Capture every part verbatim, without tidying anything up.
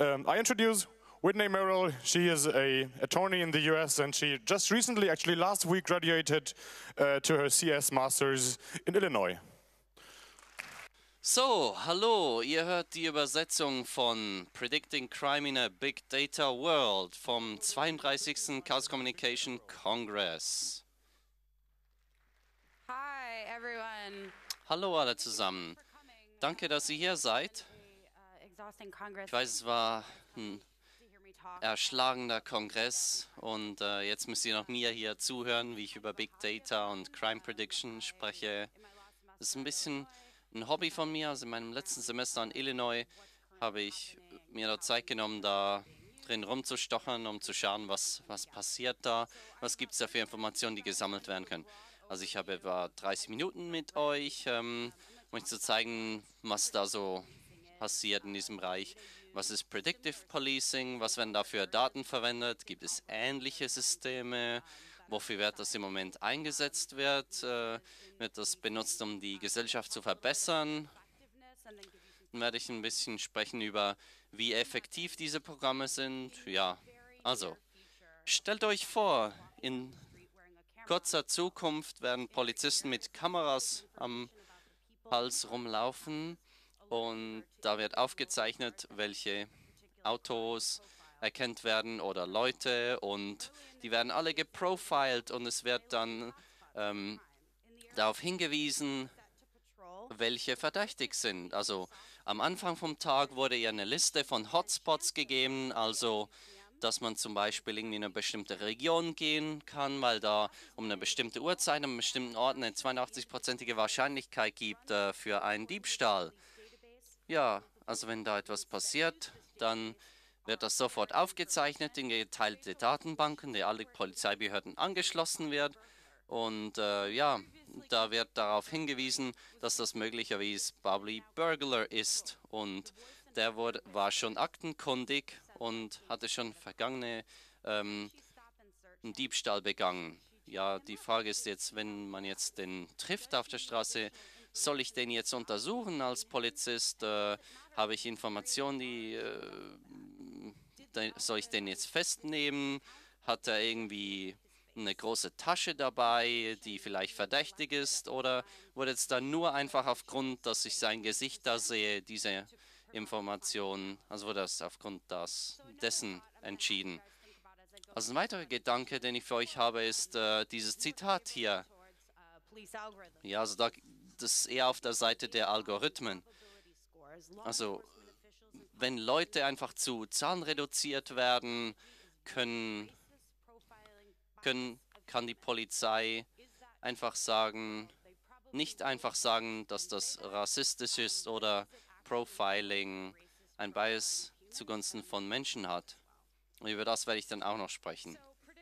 Um, I introduce Whitney Merrill. She is a attorney in the U S and she just recently, actually last week, graduated uh, to her C S Masters in Illinois. So, hallo, ihr hört die Übersetzung von Predicting Crime in a Big Data World vom zweiunddreißigsten Chaos Communication Congress. Hi, everyone. Hallo alle zusammen. Danke, dass ihr hier seid. Ich weiß, es war ein erschlagender Kongress und äh, jetzt müsst ihr noch mir hier zuhören, wie ich über Big Data und Crime Prediction spreche. Das ist ein bisschen ein Hobby von mir. Also in meinem letzten Semester in Illinois habe ich mir da Zeit genommen, da drin rumzustochern, um zu schauen, was, was passiert da, was gibt es da für Informationen, die gesammelt werden können. Also ich habe etwa dreißig Minuten mit euch, ähm, um euch zu zeigen, was da so passiert in diesem Bereich. Was ist Predictive Policing? Was werden dafür Daten verwendet? Gibt es ähnliche Systeme? Wofür wird das im Moment eingesetzt wird? Äh, wird das benutzt, um die Gesellschaft zu verbessern? Dann werde ich ein bisschen sprechen über, wie effektiv diese Programme sind. Ja, also, stellt euch vor, in kurzer Zukunft werden Polizisten mit Kameras am Hals rumlaufen und da wird aufgezeichnet, welche Autos erkannt werden oder Leute und die werden alle geprofiled und es wird dann ähm, darauf hingewiesen, welche verdächtig sind. Also am Anfang vom Tag wurde ja eine Liste von Hotspots gegeben, also dass man zum Beispiel irgendwie in eine bestimmte Region gehen kann, weil da um eine bestimmte Uhrzeit an einem bestimmten Ort eine zweiundachtzig-prozentige Wahrscheinlichkeit gibt äh, für einen Diebstahl. Ja, also wenn da etwas passiert, dann wird das sofort aufgezeichnet in geteilte Datenbanken, die alle Polizeibehörden angeschlossen wird. Und äh, ja, da wird darauf hingewiesen, dass das möglicherweise Bobby Burglar ist. Und der wurde, war schon aktenkundig und hatte schon vergangene ähm, einen Diebstahl begangen. Ja, die Frage ist jetzt, wenn man jetzt den trifft auf der Straße, soll ich den jetzt untersuchen als Polizist? Äh, habe ich Informationen, die äh, soll ich den jetzt festnehmen? Hat er irgendwie eine große Tasche dabei, die vielleicht verdächtig ist? Oder wurde es dann nur einfach aufgrund, dass ich sein Gesicht da sehe, diese Information, also wurde das aufgrund das, dessen entschieden? Also ein weiterer Gedanke, den ich für euch habe, ist äh, dieses Zitat hier. Ja, also da, das ist eher auf der Seite der Algorithmen. Also wenn Leute einfach zu Zahlen reduziert werden, können, können, kann die Polizei einfach sagen, nicht einfach sagen, dass das rassistisch ist oder Profiling ein Bias zugunsten von Menschen hat. Und über das werde ich dann auch noch sprechen.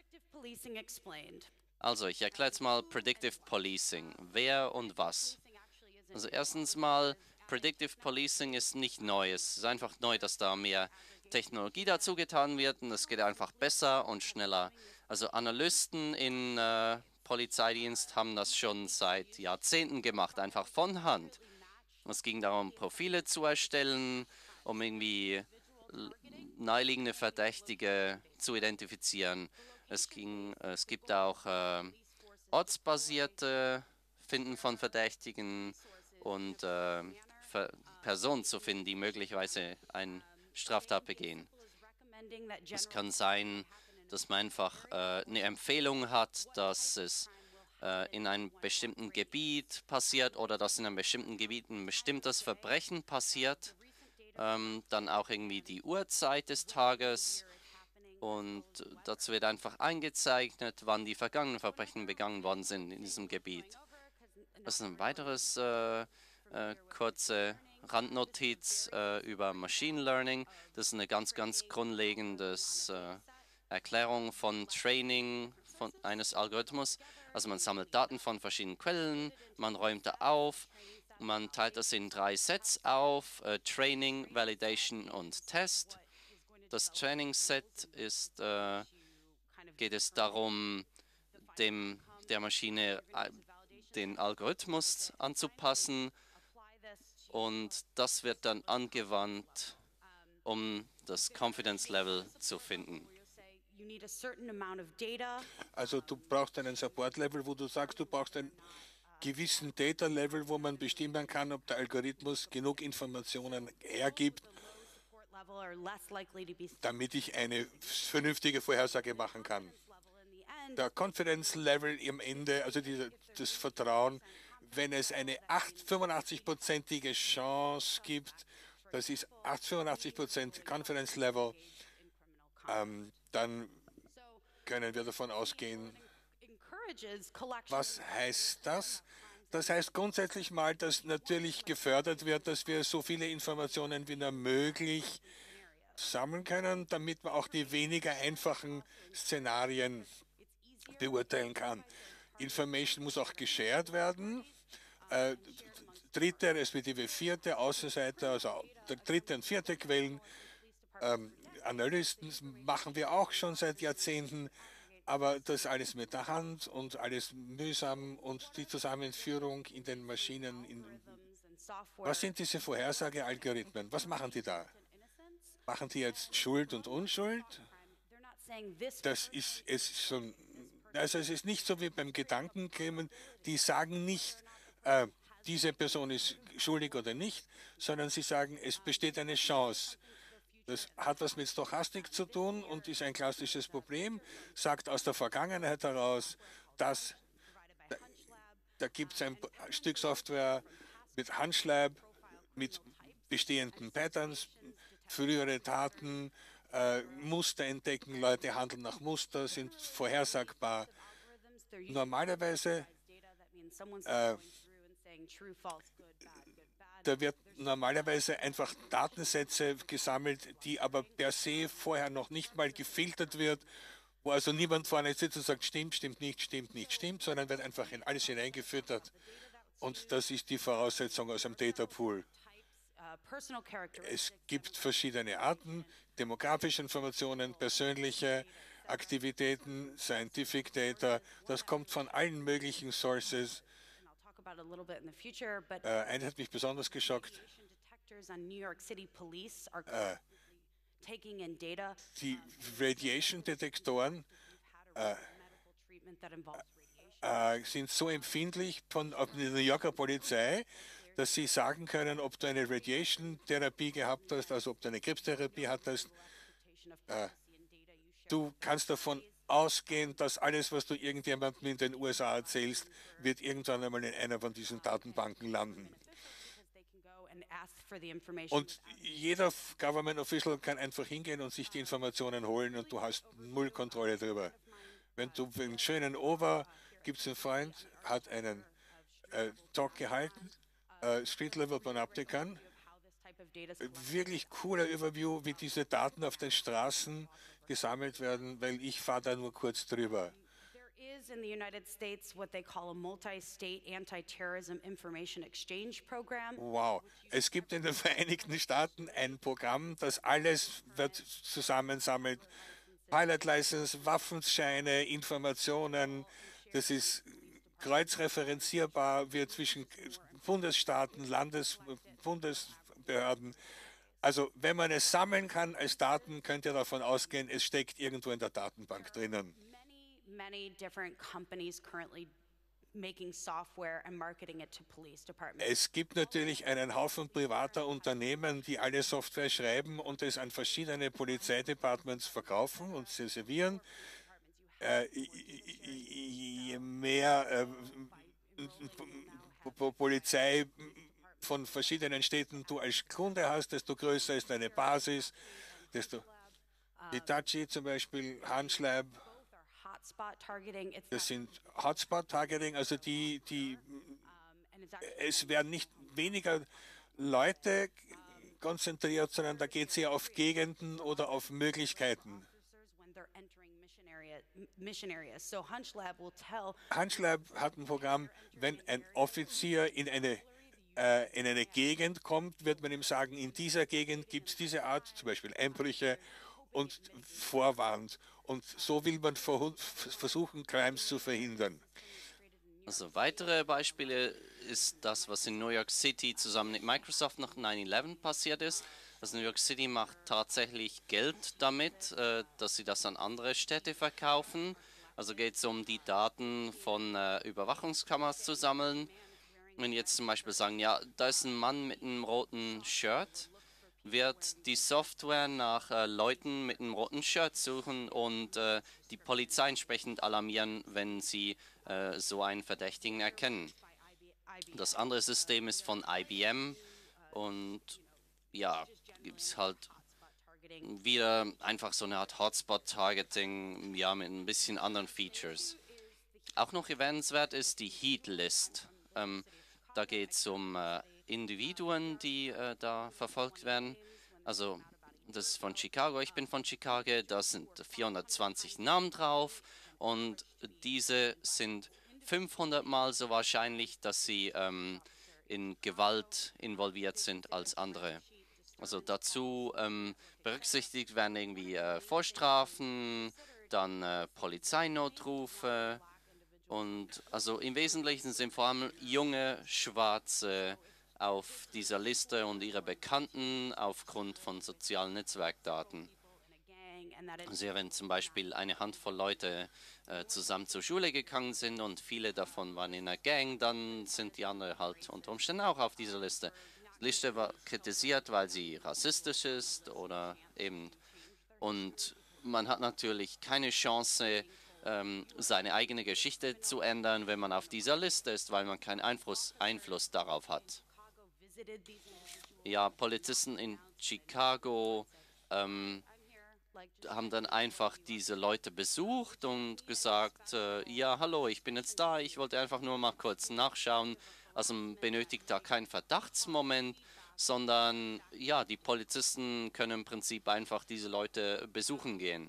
Also, ich erkläre jetzt mal Predictive Policing. Wer und was? Also erstens mal, Predictive Policing ist nicht neu. Es ist einfach neu, dass da mehr Technologie dazu getan wird und es geht einfach besser und schneller. Also Analysten in äh, Polizeidienst haben das schon seit Jahrzehnten gemacht, einfach von Hand. Es ging darum, Profile zu erstellen, um irgendwie naheliegende Verdächtige zu identifizieren. Es, ging, es gibt auch äh, ortsbasierte Finden von Verdächtigen und äh, Personen zu finden, die möglicherweise eine Straftat begehen. Es kann sein, dass man einfach äh, eine Empfehlung hat, dass es äh, in einem bestimmten Gebiet passiert oder dass in einem bestimmten Gebiet ein bestimmtes Verbrechen passiert. Ähm, dann auch irgendwie die Uhrzeit des Tages und dazu wird einfach eingezeichnet, wann die vergangenen Verbrechen begangen worden sind in diesem Gebiet. Das ist ein weiteres äh, äh, kurze Randnotiz äh, über Machine Learning. Das ist eine ganz, ganz grundlegende äh, Erklärung von Training von eines Algorithmus. Also man sammelt Daten von verschiedenen Quellen, man räumt da auf, man teilt das in drei Sets auf, äh, Training, Validation und Test. Das Training-Set ist, äh, geht es darum, dem, der Maschine äh, den Algorithmus anzupassen und das wird dann angewandt um das Confidence Level zu finden. Also du brauchst einen Support-Level, wo du sagst, du brauchst einen gewissen Data-Level, wo man bestimmen kann, ob der Algorithmus genug Informationen hergibt, damit ich eine vernünftige Vorhersage machen kann. Der Confidence-Level am Ende, also diese, das Vertrauen, wenn es eine fünfundachtzig-prozentige Chance gibt, das ist fünfundachtzig Prozent Confidence-Level, ähm, dann können wir davon ausgehen. Was heißt das? Das heißt grundsätzlich mal, dass natürlich gefördert wird, dass wir so viele Informationen wie nur möglich sammeln können, damit man auch die weniger einfachen Szenarien beurteilen kann. Information muss auch geshared werden. Äh, dritte respektive vierte Außenseiter, also dritte und vierte Quellen, ähm, Analysten machen wir auch schon seit Jahrzehnten, aber das alles mit der Hand und alles mühsam und die Zusammenführung in den Maschinen. In Was sind diese Vorhersagealgorithmen? Was machen die da? Machen die jetzt Schuld und Unschuld? Das ist es schon. Also es ist nicht so wie beim Gedankenkämen, die sagen nicht, äh, diese Person ist schuldig oder nicht, sondern sie sagen, es besteht eine Chance. Das hat was mit Stochastik zu tun und ist ein klassisches Problem, sagt aus der Vergangenheit heraus, dass da, da gibt es ein Stück Software mit Handschleib, mit bestehenden Patterns, frühere Taten, äh, Muster entdecken, Leute handeln nach Muster, sind vorhersagbar. Normalerweise äh, da wird normalerweise einfach Datensätze gesammelt, die aber per se vorher noch nicht mal gefiltert wird, wo also niemand vorne sitzt und sagt, stimmt, stimmt nicht, stimmt nicht, stimmt, sondern wird einfach in alles hineingefüttert. Und das ist die Voraussetzung aus dem Data Pool. Es gibt verschiedene Arten, demografische Informationen, persönliche Aktivitäten, Scientific Data, das kommt von allen möglichen Sources. Äh, eine hat mich besonders geschockt. Äh, die Radiation-Detektoren äh, äh, sind so empfindlich von der New Yorker Polizei, dass sie sagen können, ob du eine Radiation-Therapie gehabt hast, also ob du eine Krebstherapie hattest. Äh, du kannst davon ausgehen, dass alles, was du irgendjemandem in den U S A erzählst, wird irgendwann einmal in einer von diesen Datenbanken landen. Und jeder Government Official kann einfach hingehen und sich die Informationen holen und du hast null Kontrolle darüber. Wenn du einen schönen Over, gibt es einen Freund, hat einen äh, Talk gehalten, äh, Street Level Panopticon, wirklich cooler Überview, wie diese Daten auf den Straßen gesammelt werden, weil ich fahre da nur kurz drüber. There is in the United States what they call a multi-state anti-terrorism information exchange program. Wow. Es gibt in den Vereinigten Staaten ein Programm, das alles wird zusammensammelt. Pilot License, Waffenscheine, Informationen. Das ist kreuzreferenzierbar, wird zwischen Bundesstaaten, Landes, Bundesbehörden. Also wenn man es sammeln kann als Daten, könnt ihr davon ausgehen, es steckt irgendwo in der Datenbank drinnen. Many different companies currently making software and marketing it to police departments. Es gibt natürlich einen Haufen privater Unternehmen, die alle Software schreiben und es an verschiedene Polizeidepartements verkaufen und sie servieren. Äh, je mehr äh, Polizei von verschiedenen Städten du als Kunde hast, desto größer ist deine Basis, desto Hitachi zum Beispiel, Handschleib, das sind Hotspot-Targeting, also die, die, es werden nicht weniger Leute konzentriert, sondern da geht es eher auf Gegenden oder auf Möglichkeiten. Handschleib hat ein Programm, wenn ein Offizier in eine, äh, in eine Gegend kommt, wird man ihm sagen, in dieser Gegend gibt es diese Art, zum Beispiel Einbrüche, und vorwarnt. Und so will man versuchen, Crimes zu verhindern. Also weitere Beispiele ist das, was in New York City zusammen mit Microsoft nach neun elf passiert ist. Also New York City macht tatsächlich Geld damit, äh, dass sie das an andere Städte verkaufen. Also geht es um die Daten von äh, Überwachungskameras zu sammeln. Wenn jetzt zum Beispiel sagen, ja, da ist ein Mann mit einem roten Shirt, wird die Software nach äh, Leuten mit einem roten Shirt suchen und äh, die Polizei entsprechend alarmieren, wenn sie äh, so einen Verdächtigen erkennen. Das andere System ist von I B M und ja, gibt es halt wieder einfach so eine Art Hotspot-Targeting, ja, mit ein bisschen anderen Features. Auch noch erwähnenswert ist die Heat List. Ähm, da geht es um äh, Individuen, die äh, da verfolgt werden. Also das ist von Chicago, ich bin von Chicago, da sind vierhundertzwanzig Namen drauf und diese sind fünfhundert Mal so wahrscheinlich, dass sie ähm, in Gewalt involviert sind als andere. Also dazu ähm, berücksichtigt werden irgendwie äh, Vorstrafen, dann äh, Polizeinotrufe und also im Wesentlichen sind vor allem junge Schwarze auf dieser Liste und ihre Bekannten aufgrund von sozialen Netzwerkdaten. Also wenn zum Beispiel eine Handvoll Leute äh, zusammen zur Schule gegangen sind und viele davon waren in einer Gang, dann sind die anderen halt unter Umständen auch auf dieser Liste. Die Liste war kritisiert, weil sie rassistisch ist oder eben. Und man hat natürlich keine Chance, ähm, seine eigene Geschichte zu ändern, wenn man auf dieser Liste ist, weil man keinen Einfluss, Einfluss darauf hat. Ja, Polizisten in Chicago ähm, haben dann einfach diese Leute besucht und gesagt, äh, ja, hallo, ich bin jetzt da, ich wollte einfach nur mal kurz nachschauen. Also man benötigt da keinen Verdachtsmoment, sondern ja, die Polizisten können im Prinzip einfach diese Leute besuchen gehen.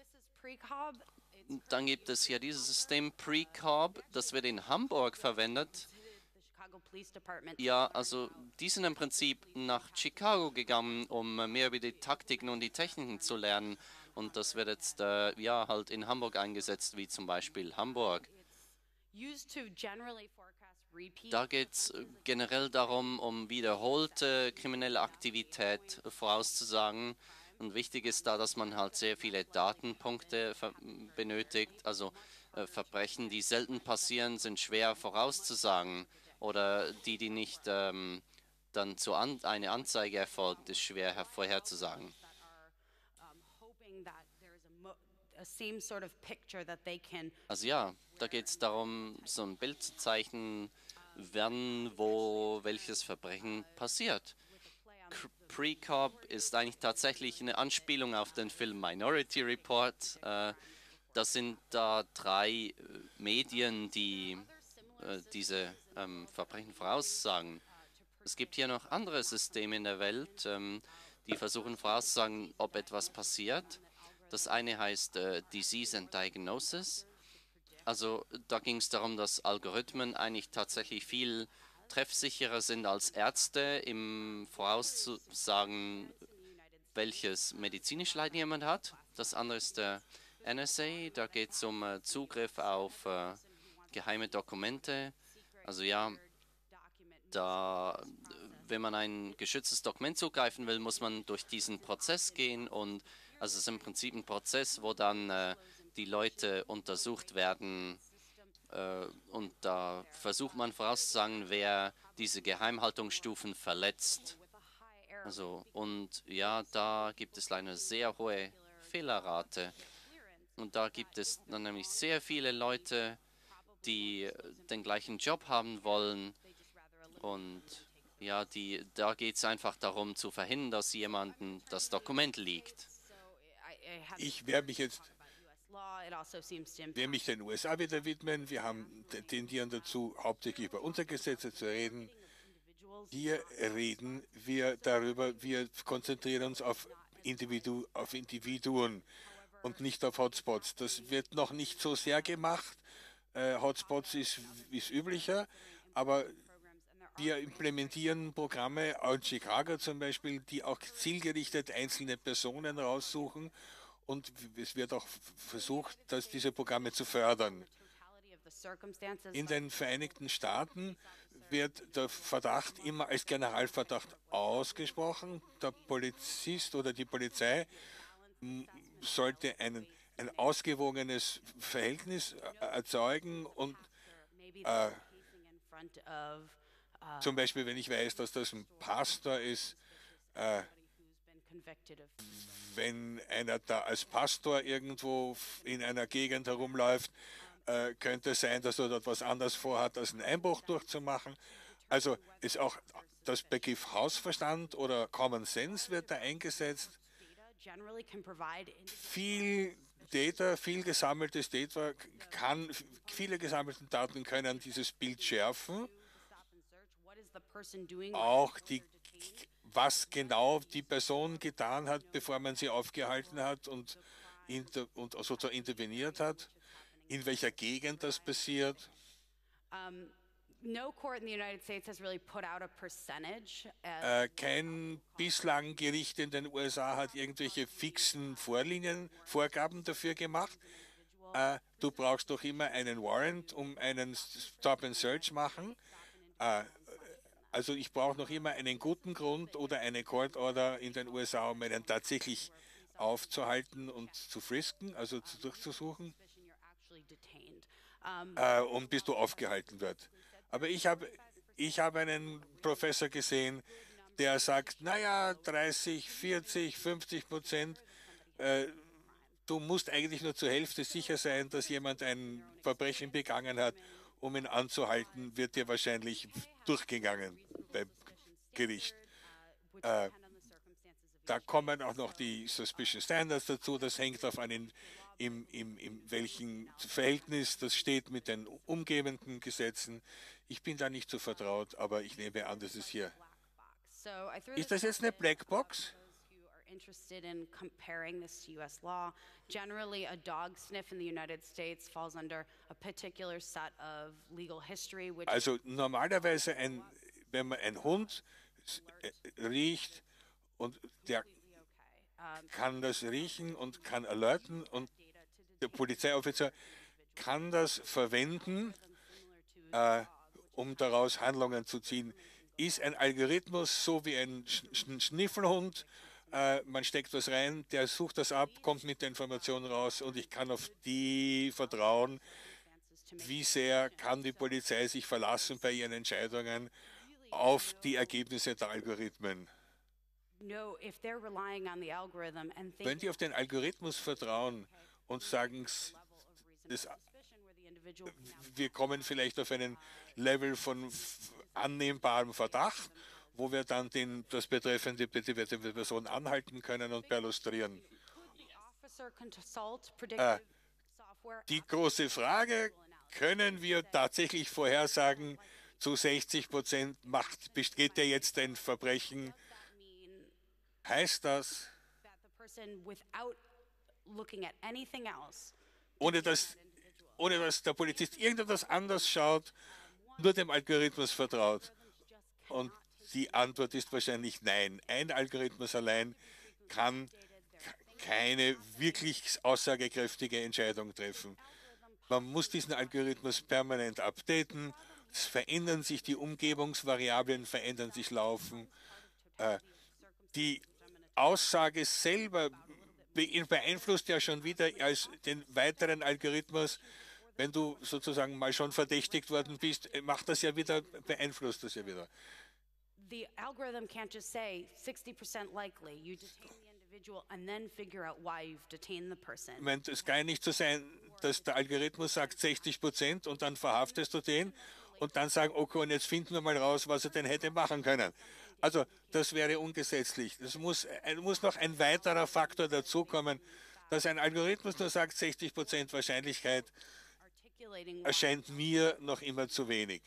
Dann gibt es hier dieses System Pre-Cob, das wird in Hamburg verwendet. Ja, also die sind im Prinzip nach Chicago gegangen, um mehr über die Taktiken und die Techniken zu lernen. Und das wird jetzt äh, ja halt in Hamburg eingesetzt, wie zum Beispiel Hamburg. Da geht es generell darum, um wiederholte kriminelle Aktivität vorauszusagen. Und wichtig ist da, dass man halt sehr viele Datenpunkte benötigt. Also äh, Verbrechen, die selten passieren, sind schwer vorauszusagen. Oder die, die nicht ähm, dann zu an eine Anzeige erfolgt, ist schwer vorherzusagen. Also ja, da geht es darum, so ein Bild zu zeichnen, wann, wo welches Verbrechen passiert. Pre-Cob ist eigentlich tatsächlich eine Anspielung auf den Film Minority Report. Äh, das sind da drei äh, Medien, die äh, diese ähm, Verbrechen voraussagen. Es gibt hier noch andere Systeme in der Welt, ähm, die versuchen vorauszusagen, ob etwas passiert. Das eine heißt äh, Disease and Diagnosis. Also da ging es darum, dass Algorithmen eigentlich tatsächlich viel treffsicherer sind als Ärzte im Vorauszusagen, welches medizinische Leiden jemand hat. Das andere ist der N S A, da geht es um äh, Zugriff auf äh, geheime Dokumente. Also ja, da, wenn man ein geschütztes Dokument zugreifen will, muss man durch diesen Prozess gehen und also es ist im Prinzip ein Prozess, wo dann äh, die Leute untersucht werden äh, und da versucht man vorauszusagen, wer diese Geheimhaltungsstufen verletzt. Also und ja, da gibt es eine sehr hohe Fehlerrate und da gibt es dann nämlich sehr viele Leute, die den gleichen Job haben wollen und ja, die, da geht es einfach darum zu verhindern, dass jemandem das Dokument liegt. Ich werde mich jetzt werde mich den U S A wieder widmen. Wir haben tendieren dazu, hauptsächlich über Untergesetze zu reden. Hier reden wir darüber, wir konzentrieren uns auf, Individu auf Individuen und nicht auf Hotspots. Das wird noch nicht so sehr gemacht. Äh, Hotspots ist, ist üblicher, aber wir implementieren Programme, auch in Chicago zum Beispiel, die auch zielgerichtet einzelne Personen raussuchen und es wird auch versucht, dass diese Programme zu fördern. In den Vereinigten Staaten wird der Verdacht immer als Generalverdacht ausgesprochen. Der Polizist oder die Polizei sollte einen, ein ausgewogenes Verhältnis erzeugen und äh, zum Beispiel, wenn ich weiß, dass das ein Pastor ist, äh, wenn einer da als Pastor irgendwo in einer Gegend herumläuft, äh, könnte es sein, dass er dort was anderes vorhat, als einen Einbruch durchzumachen. Also ist auch das Begriff Hausverstand oder Common Sense wird da eingesetzt. Viel Data, viel gesammeltes Data kann, viele gesammelte Daten können dieses Bild schärfen. Auch die, was genau die Person getan hat, bevor man sie aufgehalten hat und, inter, und sozusagen interveniert hat, in welcher Gegend das passiert. Um, no court in the United States has really put out a percentage. Äh, kein bislang Gericht in den U S A hat irgendwelche fixen Vorlinien, Vorgaben dafür gemacht. Äh, du brauchst doch immer einen Warrant, um einen Stop and Search machen. Äh, also ich brauche noch immer einen guten Grund oder eine Court Order in den U S A, um einen tatsächlich aufzuhalten und zu frisken, also zu durchzusuchen, äh, und bis du aufgehalten wird. Aber ich habe ich hab einen Professor gesehen, der sagt, naja, dreißig, vierzig, fünfzig Prozent, äh, du musst eigentlich nur zur Hälfte sicher sein, dass jemand ein Verbrechen begangen hat. Um ihn anzuhalten, wird dir wahrscheinlich durchgegangen beim Gericht. Äh, da kommen auch noch die Suspicion Standards dazu. Das hängt auf einen, im, im, im welchen Verhältnis das steht mit den umgebenden Gesetzen. Ich bin da nicht so vertraut, aber ich nehme an, das ist hier. Ist das jetzt eine Blackbox? Interested in comparing this to U S law. Generally, a dog sniff in the United States falls under a particular set of legal history, which also normalerweise, ein, wenn man einen Hund riecht und der kann das riechen und kann alerten und der Polizeioffizier kann das verwenden, äh, um daraus Handlungen zu ziehen. Ist ein Algorithmus so wie ein Sch Schniffelhund? Äh, man steckt was rein, der sucht das ab, kommt mit der Information raus und ich kann auf die vertrauen. Wie sehr kann die Polizei sich verlassen bei ihren Entscheidungen auf die Ergebnisse der Algorithmen? Wenn die auf den Algorithmus vertrauen und sagen, das, wir kommen vielleicht auf einen Level von annehmbarem Verdacht, wo wir dann den, das betreffende die Person anhalten können und perlustrieren. Äh, die große Frage, können wir tatsächlich vorhersagen, zu sechzig Prozent macht, besteht der jetzt ein Verbrechen? Heißt das, ohne dass, ohne dass der Polizist irgendetwas anders schaut, nur dem Algorithmus vertraut? Und die Antwort ist wahrscheinlich nein. Ein Algorithmus allein kann keine wirklich aussagekräftige Entscheidung treffen. Man muss diesen Algorithmus permanent updaten. Es verändern sich die Umgebungsvariablen, verändern sich laufen. Äh, die Aussage selber beeinflusst ja schon wieder als den weiteren Algorithmus. Wenn du sozusagen mal schon verdächtigt worden bist, macht das ja wieder, beeinflusst das ja wieder. The algorithm can't just say sixty percent likely. You detain the individual and then figure out why you've detained the person. Ich meine, es kann ja nicht so sein, dass der Algorithmus sagt sechzig Prozent und dann verhaftest du den und dann sagen, okay, und jetzt finden wir mal raus, was er denn hätte machen können. Also das wäre ungesetzlich. Es muss, muss noch ein weiterer Faktor dazukommen, dass ein Algorithmus nur sagt sechzig Prozent Wahrscheinlichkeit, erscheint mir noch immer zu wenig.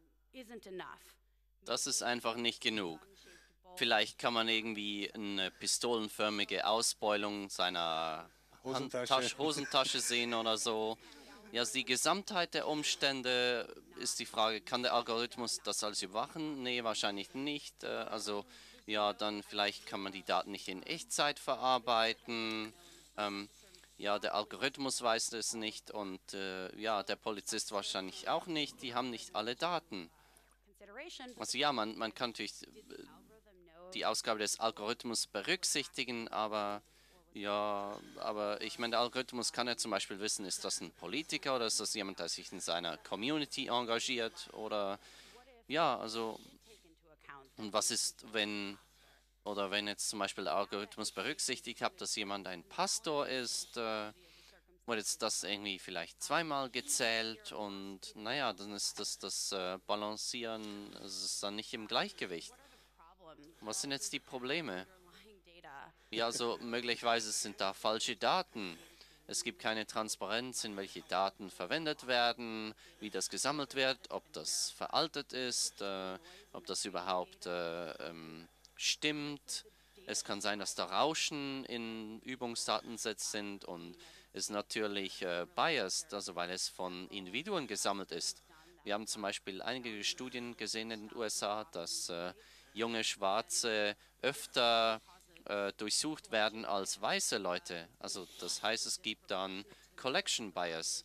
Das ist einfach nicht genug. Vielleicht kann man irgendwie eine pistolenförmige Ausbeulung seiner Hosentasche. Handtasche, Hosentasche sehen oder so. Ja, die Gesamtheit der Umstände ist die Frage, kann der Algorithmus das alles überwachen? Nee, wahrscheinlich nicht. Also ja, dann vielleicht kann man die Daten nicht in Echtzeit verarbeiten. Ähm, ja, der Algorithmus weiß es nicht und äh, ja, der Polizist wahrscheinlich auch nicht. Die haben nicht alle Daten. Also ja, man, man kann natürlich die Ausgabe des Algorithmus berücksichtigen, aber ja, aber ich meine, der Algorithmus kann ja zum Beispiel wissen, ist das ein Politiker oder ist das jemand, der sich in seiner Community engagiert oder ja, also und was ist, wenn oder wenn jetzt zum Beispiel der Algorithmus berücksichtigt hat, dass jemand ein Pastor ist, äh, wurde jetzt das irgendwie vielleicht zweimal gezählt und naja, dann ist das das äh, Balancieren, es ist dann nicht im Gleichgewicht. Was sind jetzt die Probleme? Ja, also möglicherweise sind da falsche Daten. Es gibt keine Transparenz, in welche Daten verwendet werden, wie das gesammelt wird, ob das veraltet ist, äh, ob das überhaupt äh, ähm, stimmt. Es kann sein, dass da Rauschen in Übungsdatensets sind und ist natürlich äh, biased, also weil es von Individuen gesammelt ist. Wir haben zum Beispiel einige Studien gesehen in den U S A, dass äh, junge Schwarze öfter äh, durchsucht werden als weiße Leute. Also das heißt, es gibt dann Collection Bias.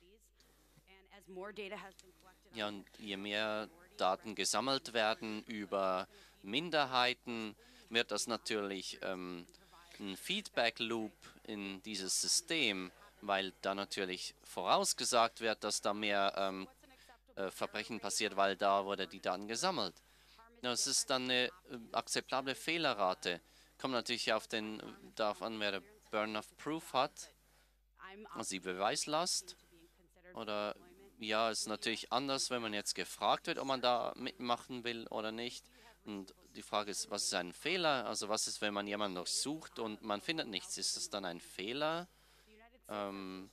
Ja, und je mehr Daten gesammelt werden über Minderheiten, wird das natürlich ähm, ein Feedback Loop in dieses System, weil da natürlich vorausgesagt wird, dass da mehr ähm, äh, Verbrechen passiert, weil da wurde die Daten gesammelt. Das ist dann eine äh, akzeptable Fehlerrate. Kommt natürlich auf den, darauf an, wer der Burden of Proof hat, also die Beweislast. Oder ja, ist natürlich anders, wenn man jetzt gefragt wird, ob man da mitmachen will oder nicht. Und die Frage ist, was ist ein Fehler? Also was ist, wenn man jemanden noch sucht und man findet nichts? Ist das dann ein Fehler? Ähm,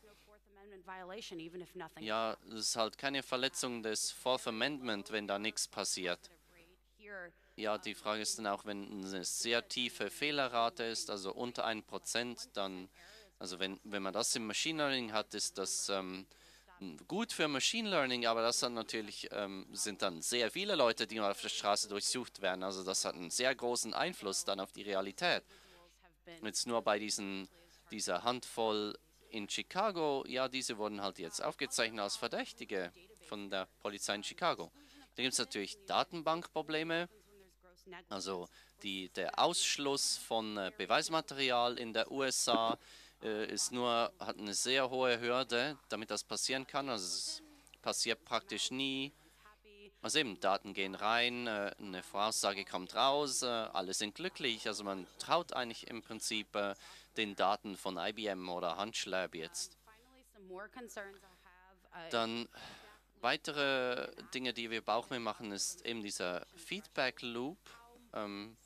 ja, es ist halt keine Verletzung des Fourth Amendment, wenn da nichts passiert. Ja, die Frage ist dann auch, wenn eine sehr tiefe Fehlerrate ist, also unter ein Prozent, dann, also wenn, wenn man das im Machine Learning hat, ist das ähm, gut für Machine Learning, aber das dann natürlich ähm, sind dann sehr viele Leute, die auf der Straße durchsucht werden. Also das hat einen sehr großen Einfluss dann auf die Realität. Und jetzt nur bei diesen, dieser Handvoll in Chicago, ja, diese wurden halt jetzt aufgezeichnet als Verdächtige von der Polizei in Chicago. Da gibt es natürlich Datenbankprobleme. Also die, der Ausschluss von äh, Beweismaterial in der U S A äh, ist nur, hat eine sehr hohe Hürde, damit das passieren kann. Also es passiert praktisch nie. Also eben, Daten gehen rein, äh, eine Voraussage kommt raus, äh, alle sind glücklich. Also man traut eigentlich im Prinzip äh, den Daten von I B M oder HunchLab jetzt. Dann weitere Dinge, die wir auch mehr machen, ist eben dieser Feedback Loop. Ähm,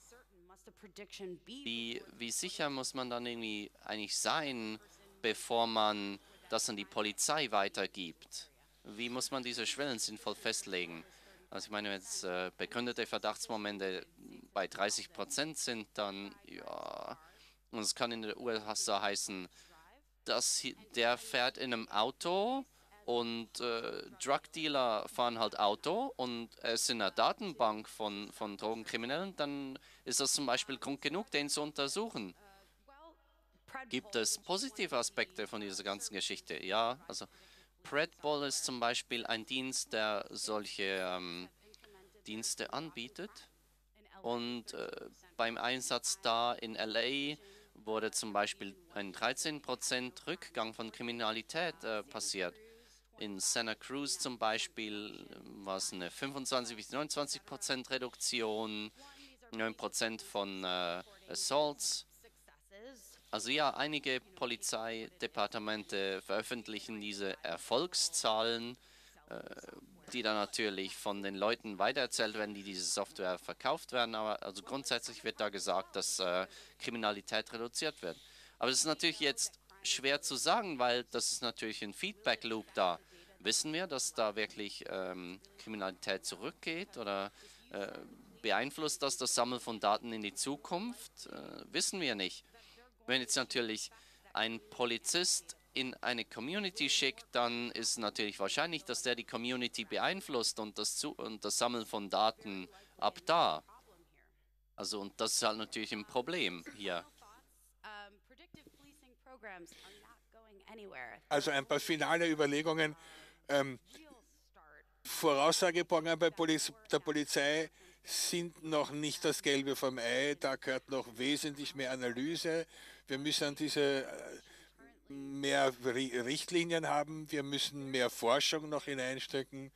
wie, wie sicher muss man dann irgendwie eigentlich sein, bevor man das an die Polizei weitergibt? Wie muss man diese Schwellen sinnvoll festlegen? Also ich meine, wenn jetzt äh, begründete Verdachtsmomente bei dreißig Prozent sind, dann ja, und es kann in der U S A heißen, dass der fährt in einem Auto und äh, Drug-Dealer fahren halt Auto und es ist in einer Datenbank von, von Drogenkriminellen, dann ist das zum Beispiel Grund genug, den zu untersuchen. Gibt es positive Aspekte von dieser ganzen Geschichte? Ja, also Predball ist zum Beispiel ein Dienst, der solche ähm, Dienste anbietet. Und äh, beim Einsatz da in L A wurde zum Beispiel ein dreizehn Prozent Rückgang von Kriminalität äh, passiert. In Santa Cruz zum Beispiel war es eine fünfundzwanzig bis neunundzwanzig Prozent Reduktion, neun Prozent von äh, Assaults. Also ja, einige Polizeidepartemente veröffentlichen diese Erfolgszahlen, äh, die dann natürlich von den Leuten weitererzählt werden, die diese Software verkauft werden. Aber also grundsätzlich wird da gesagt, dass äh, Kriminalität reduziert wird. Aber es ist natürlich jetzt schwer zu sagen, weil das ist natürlich ein Feedback-Loop da. Wissen wir, dass da wirklich ähm, Kriminalität zurückgeht oder äh, beeinflusst das das Sammeln von Daten in die Zukunft? Äh, wissen wir nicht. Wenn jetzt natürlich ein Polizist in eine Community schickt, dann ist natürlich wahrscheinlich, dass der die Community beeinflusst und das, Zu und das Sammeln von Daten ab da. Also und das ist halt natürlich ein Problem hier. Also ein paar finale Überlegungen. Ähm, Voraussageprogramme bei Poliz der Polizei sind noch nicht das Gelbe vom Ei. Da gehört noch wesentlich mehr Analyse. Wir müssen diese mehr Richtlinien haben. Wir müssen mehr Forschung noch hineinstecken.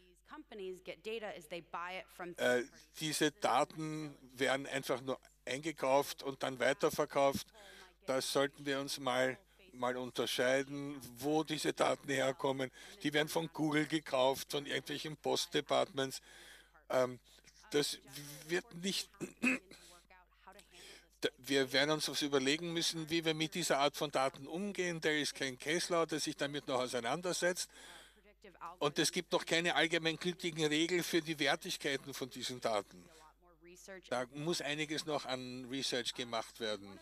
Äh, diese Daten werden einfach nur eingekauft und dann weiterverkauft. Das sollten wir uns mal, mal unterscheiden, wo diese Daten herkommen. Die werden von Google gekauft, von irgendwelchen Postdepartments. Ähm, das wird nicht... Wir werden uns was überlegen müssen, wie wir mit dieser Art von Daten umgehen. There is kein Case Law, der sich damit noch auseinandersetzt. Und es gibt noch keine allgemeingültigen Regeln für die Wertigkeiten von diesen Daten. Da muss einiges noch an Research gemacht werden.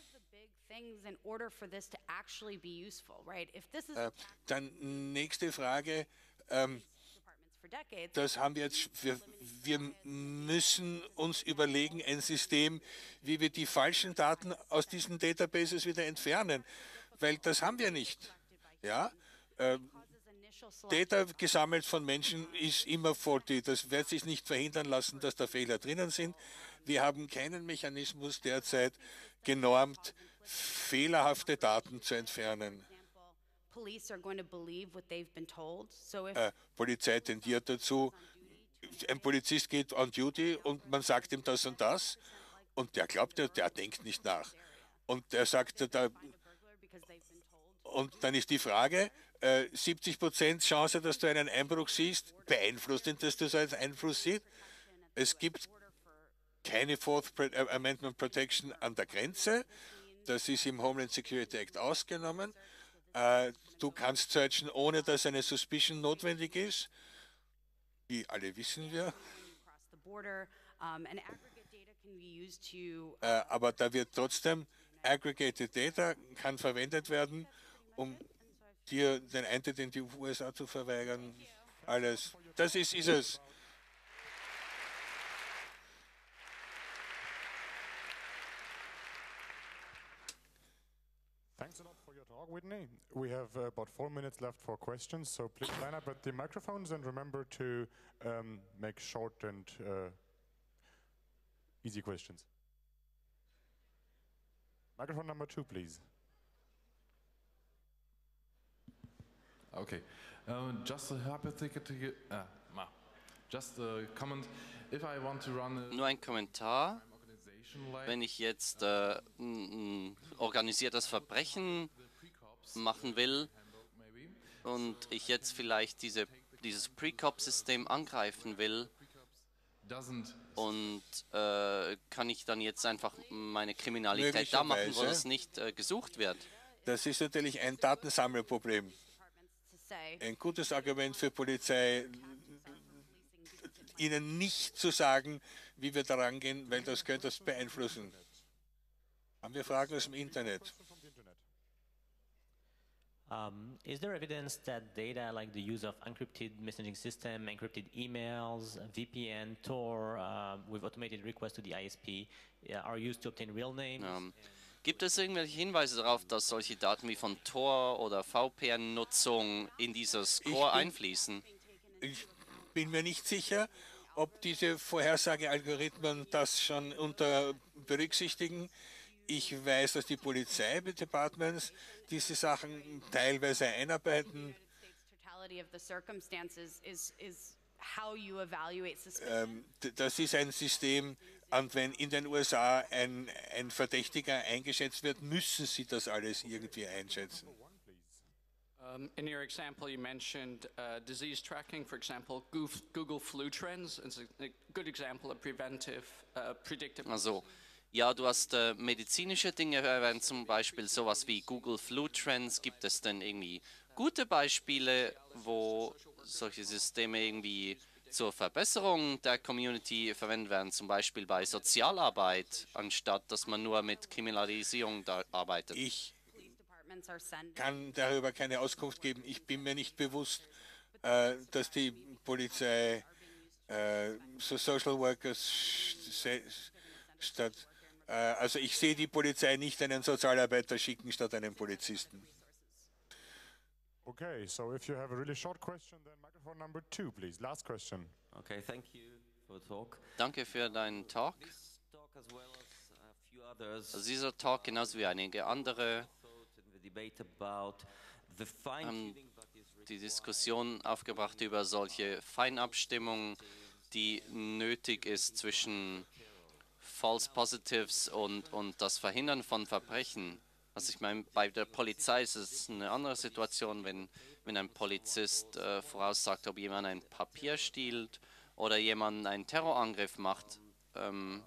Äh, dann nächste Frage. Ähm, Das haben wir jetzt, wir, wir müssen uns überlegen, ein System, wie wir die falschen Daten aus diesen Databases wieder entfernen, weil das haben wir nicht. Ja? Äh, Data gesammelt von Menschen ist immer faulty. Das wird sich nicht verhindern lassen, dass da Fehler drinnen sind. Wir haben keinen Mechanismus derzeit genormt, fehlerhafte Daten zu entfernen. Äh, Polizei tendiert dazu, ein Polizist geht on duty und man sagt ihm das und das und der glaubt, der, der denkt nicht nach. Und der sagt, da, und dann ist die Frage, äh, siebzig Prozent Chance, dass du einen Einbruch siehst, beeinflusst ihn, dass du so einen Einfluss siehst. Es gibt keine Fourth Amendment Protection an der Grenze. Das ist im Homeland Security Act ausgenommen. Uh, du kannst searchen, ohne dass eine Suspicion notwendig ist. Wie alle wissen wir. Uh, aber da wird trotzdem Aggregated Data kann verwendet werden, um dir den Eintritt in die U S A zu verweigern. Alles. Das ist, ist es. Thanks a lot for your talk, Whitney. We have uh, about four minutes left for questions, so please line up at the microphones and remember to um, make short and uh, easy questions. Microphone number two, please. Okay, um, just a hypothetical, uh, just a comment. If I want to run a Nur ein Kommentar. Wenn ich jetzt äh, ein organisiertes Verbrechen machen will und ich jetzt vielleicht diese, dieses Pre-Cop-System angreifen will, und äh, kann ich dann jetzt einfach meine Kriminalität da machen, wo das nicht äh, gesucht wird? Das ist natürlich ein Datensammelproblem. Ein gutes Argument für Polizei, ihnen nicht zu sagen, wie wir daran gehen, weil das könnte das beeinflussen. Haben wir Fragen aus dem Internet? Um, is there evidence that data like the use of encrypted messaging system, encrypted emails, V P N, Tor, uh, with automated requests to the I S P uh, are used to obtain real names? Um, gibt es irgendwelche Hinweise darauf, dass solche Daten wie von Tor oder V P N-Nutzung in dieses Score einfließen? Ich bin mir nicht sicher, ob diese Vorhersagealgorithmen das schon unter berücksichtigen. Ich weiß, dass die Polizeidepartements diese Sachen teilweise einarbeiten. Ähm, das ist ein System, und wenn in den U S A ein, ein Verdächtiger eingeschätzt wird, müssen sie das alles irgendwie einschätzen. Um, in your example, you mentioned uh, disease tracking, for example, Google Flu Trends. It's a, a good example of preventive, uh, predictive. Also, ja, du hast äh, medizinische Dinge erwähnt, zum Beispiel sowas wie Google Flu Trends. Gibt es denn irgendwie gute Beispiele, wo solche Systeme irgendwie zur Verbesserung der Community verwendet werden, zum Beispiel bei Sozialarbeit, anstatt dass man nur mit Kriminalisierung da arbeitet? Ich kann darüber keine Auskunft geben. Ich bin mir nicht bewusst, äh, dass die Polizei äh, so Social Workers statt, äh, also ich sehe die Polizei nicht einen Sozialarbeiter schicken statt einen Polizisten. Okay, so if you have a really short question, then microphone number two, please. Last question. Okay, thank you for the talk. Danke für deinen Talk. This talk as well as a few others. Also dieser Talk, genauso wie einige andere, The debate about the fine-tuning that is die Diskussion aufgebracht über solche Feinabstimmung, die nötig ist zwischen False Positives und, und das Verhindern von Verbrechen. Also ich meine, bei der Polizei ist es eine andere Situation, wenn, wenn ein Polizist äh, voraussagt, ob jemand ein Papier stiehlt oder jemand einen Terrorangriff macht. Ähm,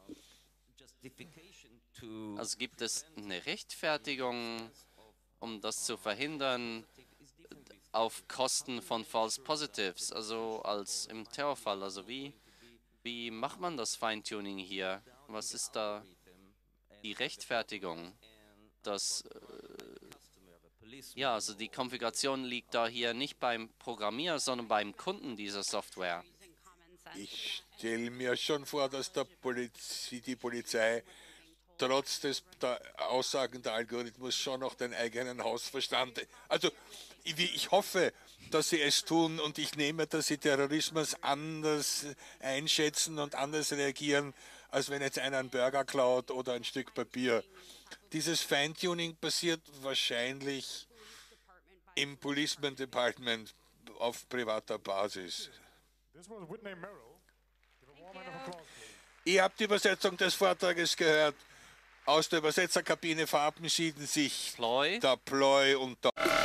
also gibt es eine Rechtfertigung, um das zu verhindern, auf Kosten von False Positives, also als im Terrorfall. Also wie, wie macht man das Feintuning hier? Was ist da die Rechtfertigung? Das, äh, ja, also die Konfiguration liegt da hier nicht beim Programmierer, sondern beim Kunden dieser Software. Ich stelle mir schon vor, dass der Poliz die Polizei trotz des der Aussagen der Algorithmus schon noch den eigenen Hausverstand, also ich, ich hoffe, dass sie es tun und ich nehme, dass sie Terrorismus anders einschätzen und anders reagieren, als wenn jetzt einer einen Burger klaut oder ein Stück Papier. Dieses Feintuning passiert wahrscheinlich im Policeman Department auf privater Basis. This was Whitney Merrill. Give a warm round of applause, please. Ihr habt die Übersetzung des Vortrages gehört. Aus der Übersetzerkabine verabschieden sich Ploy. der Ploy und der